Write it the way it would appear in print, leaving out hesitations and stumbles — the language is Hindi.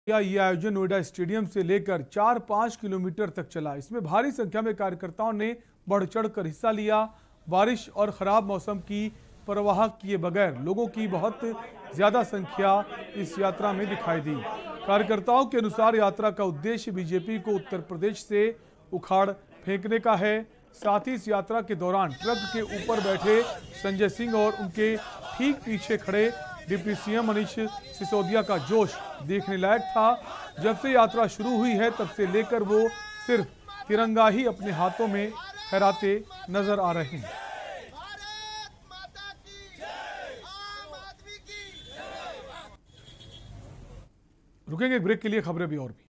ये आयोजन नोएडा स्टेडियम से लेकर 4-5 किलोमीटर तक चला। इसमें भारी संख्या में कार्यकर्ताओं ने बढ़ चढ़कर हिस्सा लिया। बारिश और खराब मौसम की परवाह किए बगैर लोगों की बहुत ज्यादा संख्या इस यात्रा में दिखाई दी। कार्यकर्ताओं के अनुसार यात्रा का उद्देश्य बीजेपी को उत्तर प्रदेश से उखाड़ फेंकने का है। साथ ही इस यात्रा के दौरान ट्रक के ऊपर बैठे संजय सिंह और उनके ठीक पीछे खड़े डिप्टी सीएम मनीष सिसोदिया का जोश देखने लायक था। जब से यात्रा शुरू हुई है तब से लेकर वो सिर्फ तिरंगा ही अपने हाथों में फहराते नजर आ रहे हैं। रुकेंगे एक ब्रेक के लिए, खबरें भी और भी।